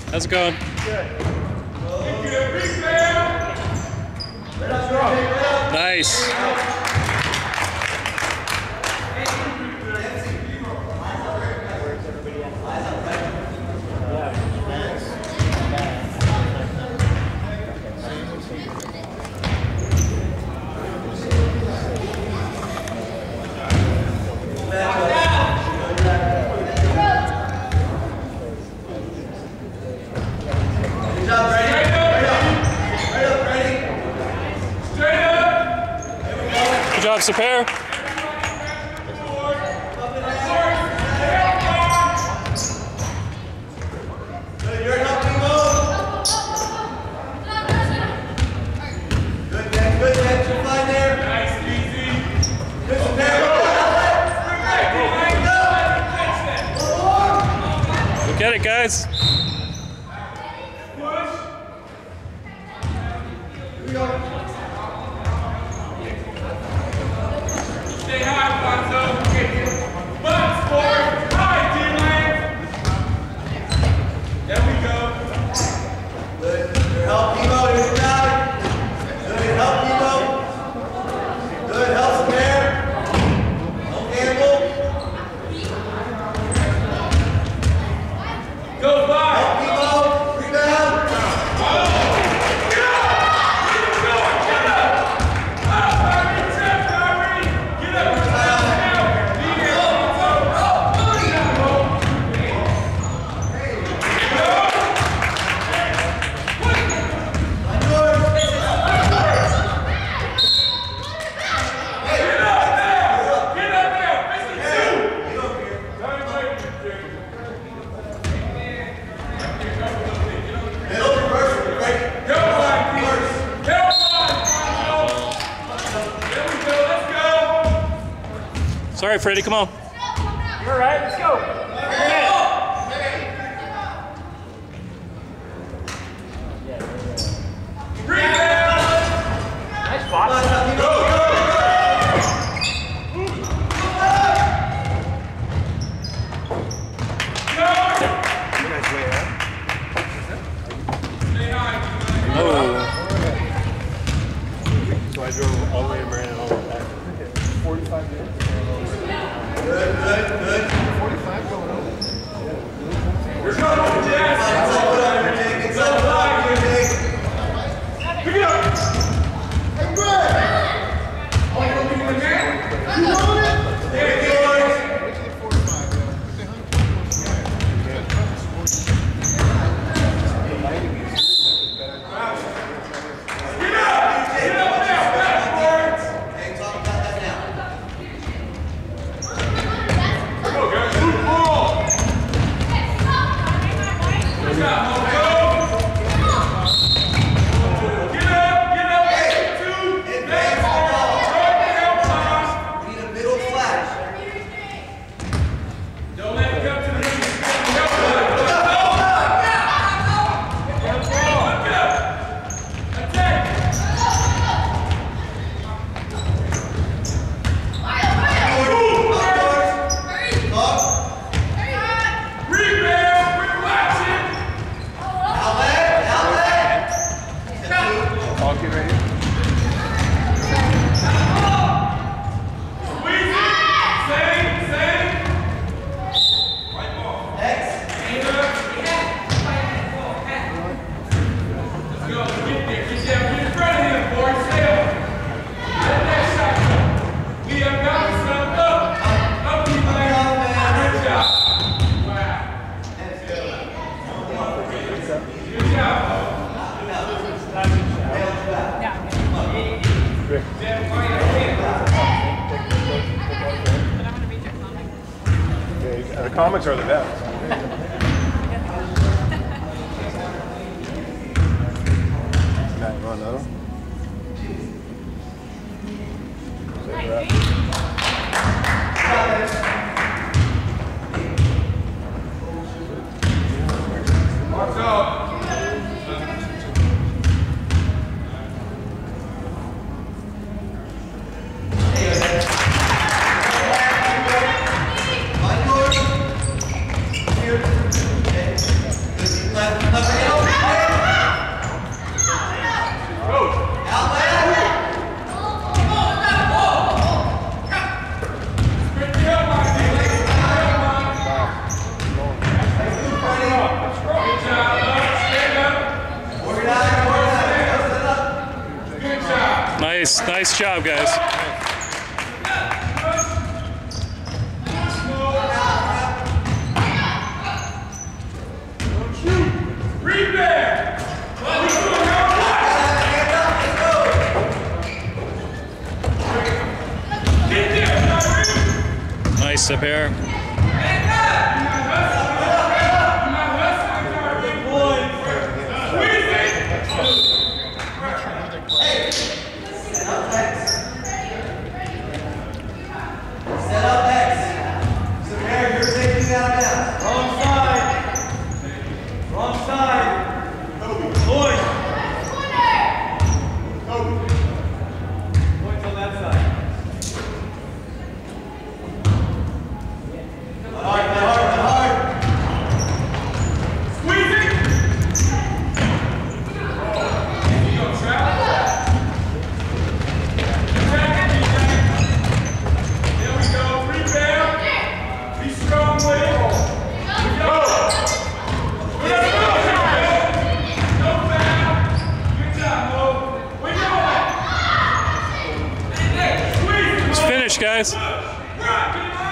How's it going? Good. Nice. Good job, Super. Get it, guys. Stay high, Bonzo. Butts forward. High, D-Lane. There we go. Good. Good help, Evo. Here's the down. Good help, Evo. Good help, Spare. No gamble. Go by. Help, Evo. Rebound. Sorry, Freddie, come on. You're all right, let's go. Nice spot. So I drove all the way and ran all the way back. 45 minutes. Good, good, good. 45 going over. You're going over, Jazz. It's up, Pick it up. Hey, Brett! Oh, you want to be the man? You want it? There you go. The comics are the best. Matt, you want another? What's up? Left Nice. Nice job, guys. Nice up here. Set up next. So Mary, you're taking that now. Wrong side. Wrong side. Lloyd. Lloyd's on that side. Hard. Squeeze it. You go, Trap. There we go. Rebound. Be strong with it. Go. No foul. Good job, Mo. We go. It's finished, guys. Right, get him